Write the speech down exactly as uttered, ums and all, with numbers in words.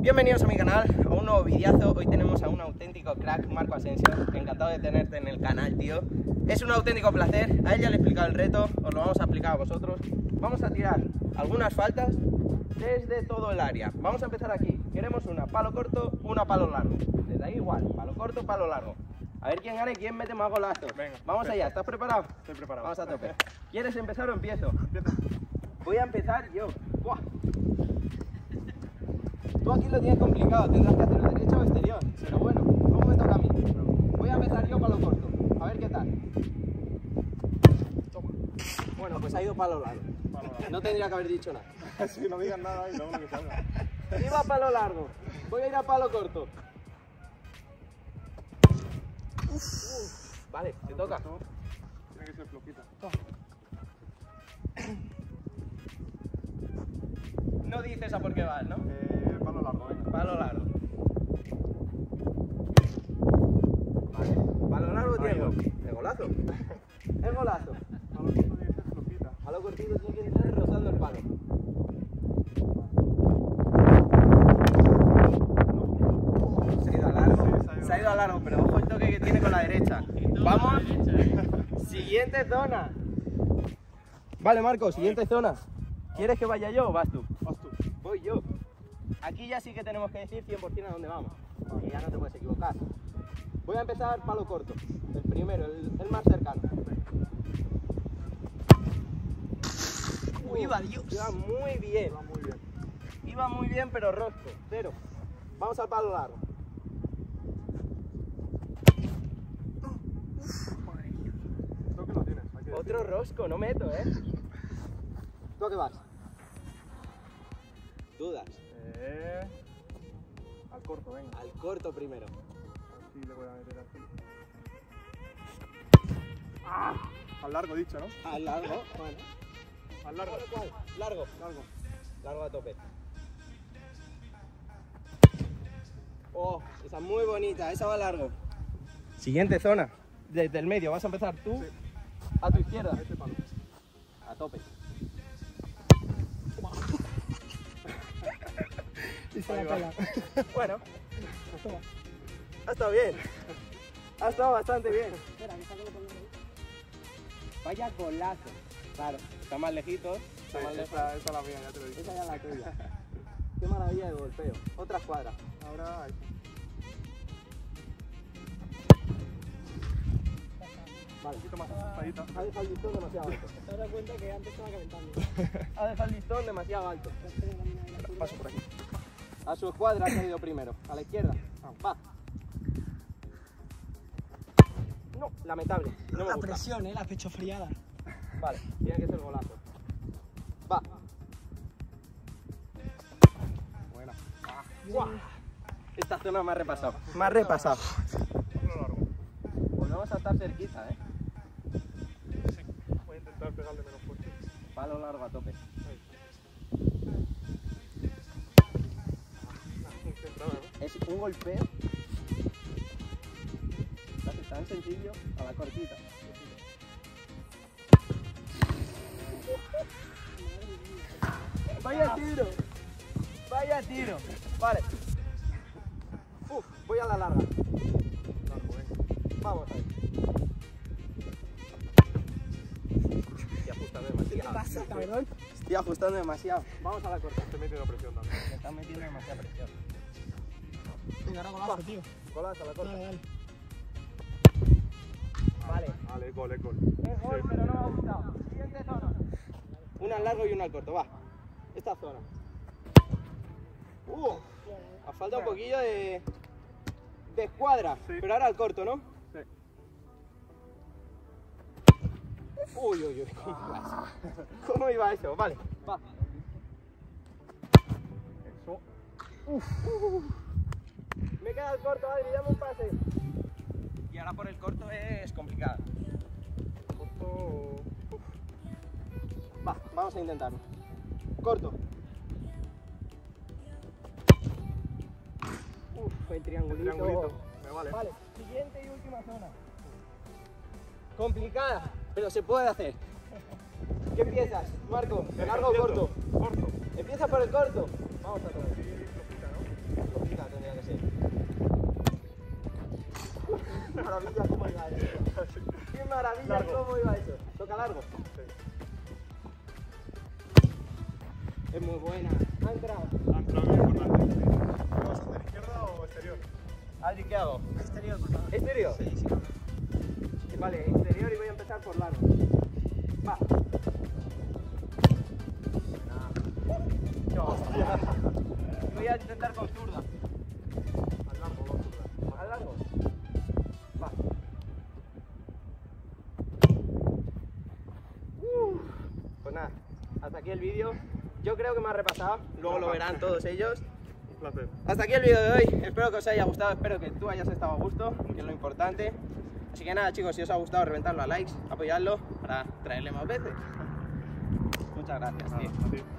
Bienvenidos a mi canal, a un nuevo videazo. Hoy tenemos a un auténtico crack, Marco Asensio. Encantado de tenerte en el canal, tío. Es un auténtico placer. A él ya le he explicado el reto, os lo vamos a explicar a vosotros. Vamos a tirar algunas faltas desde todo el área. Vamos a empezar aquí. Queremos una palo corto, una palo largo. Desde ahí igual, palo corto, palo largo. A ver quién gana y quién mete más golazos. Venga, vamos perfecto. allá, ¿estás preparado? Estoy preparado. Vamos a tope. ¿Quieres empezar o empiezo? Empieza. Voy a empezar yo. ¡Buah! Tú aquí lo tienes complicado, tendrás que hacer derecha o exterior. Pero bueno, ¿cómo me toca a mí? Voy a empezar yo palo corto. A ver qué tal. Toma. Bueno, pues ha ido palo largo. Palo largo. No tendría que haber dicho nada. Si no digas nada y luego lo que salga. Iba a palo largo. Voy a ir a palo corto. Uf. Vale, te toca. Tiene que ser flojita. No dices a por qué vas, ¿no? Eh, palo largo, venga. Palo largo. Vale. Palo largo Ahí tiempo. va. El golazo. El golazo. Palo corto tiene que ser flojita. Palo cortito tiene que entrar rozando el palo. Se ha ido a largo. Sí, Se ha ido a largo, pero ojo el toque que tiene con la derecha. Vamos. Siguiente zona. Vale, Marco, siguiente zona. ¿Quieres que vaya yo o vas tú? Vas tú. Voy yo. Aquí ya sí que tenemos que decir cien por cien a dónde vamos. Y ya no te puedes equivocar. Voy a empezar palo corto. El primero, el, el más cercano. Uy, iba Dios. Iba muy bien. Va muy bien. Iba muy bien, pero rosco. Cero. Vamos al palo largo. Creo que lo tienes. Hay que Otro rosco, no meto, ¿eh? ¿Tú a qué vas? Dudas. Eh, al corto, venga. Al corto primero. Así le voy a meter así. ¡Ah! Al largo dicho, ¿no? Al largo. Bueno. Al largo. ¿Cuál? Largo. Largo. Largo a tope. Oh, esa es muy bonita, esa va largo. Siguiente zona. Desde el medio, vas a empezar tú Sí. a tu izquierda. A este palo. A tope. Ahí va. Bueno, ha estado bien. Ha estado bastante bien. Vaya golazo. Claro, está más lejitos. Está Sí, más lejos. esta, esta es la mía, ya te lo he dicho. Esa ya es la tuya. Qué maravilla de golpeo. Otra cuadra. Ahora ahí. Vale. Un poquito más ajustadita. Ha dejado el listón demasiado alto. Te das cuenta que antes estaba calentando. Ha dejado el listón demasiado alto. Paso por aquí. A su escuadra ha caído primero. A la izquierda. Va. No, lamentable. No me La gusta. presión, ¿eh? La pechofriada. Vale, tiene que ser golazo. Va. Buena. ¡Guau! Esta zona me ha repasado. Me ha repasado. Palo largo. Volvemos a estar cerquita, ¿eh? Sí. Voy a intentar pegarle menos fuerte. Palo largo a tope. Ahí. Centrada, ¿no? Es un golpeo casi tan sencillo a la cortita. Vaya tiro. Vaya tiro. Vale. Uf, voy a la larga. Largo, venga. Vamos ahí. Estoy ajustando ¿Qué te demasiado. pasa, cabrón? Estoy ajustando demasiado. Vamos a la corta. Estoy metiendo presión también. Me están metiendo demasiada presión. Venga, ahora golazo, tío. Golazo a la corta. Dale, dale. Vale. Vale, gol, es gol. Es gol, pero no me ha gustado. Siguiente zona. Una al largo y una al corto, va. Esta zona. Uh, ha falta un poquillo de, de escuadra, Sí. pero ahora al corto, ¿no? Sí. Uy, uy, uy, ¿cómo iba eso? ¿Cómo iba eso? Vale, va. Eso. Me queda el corto, Adri, dame un pase. Y ahora por el corto es complicado. Corto. Uf. Va, vamos a intentarlo. Corto. Uf, el triangulito. El triangulito. Me vale. Vale, siguiente y última zona. Complicada, pero se puede hacer. ¿Qué empiezas, Marco? ¿Largo o corto? Corto. Empieza por el corto. Vamos a Sí, tocar. flojita, ¿no? maravilla cómo iba eso. Qué maravilla Largo. cómo iba eso. Toca largo. Sí. Es muy buena. Ha entrado. Ha entrado bien importante. ¿Vas a hacer izquierda o exterior? Adri, ¿qué hago? Exterior, por favor. ¿Exterior? Sí, sí. Vale, exterior y voy a empezar por largo. Va. Hostia. Voy a intentar con zurda. Al largo, dos zurdas. ¿Al largo? Va. Uf. Pues nada, hasta aquí el vídeo. Yo creo que me ha repasado, luego lo verán todos ellos. Un placer. Hasta aquí el vídeo de hoy, espero que os haya gustado, espero que tú hayas estado a gusto, que es lo importante. Así que nada chicos, si os ha gustado, reventadlo a likes, apoyadlo para traerle más veces. Muchas gracias, tío. Nada, a ti.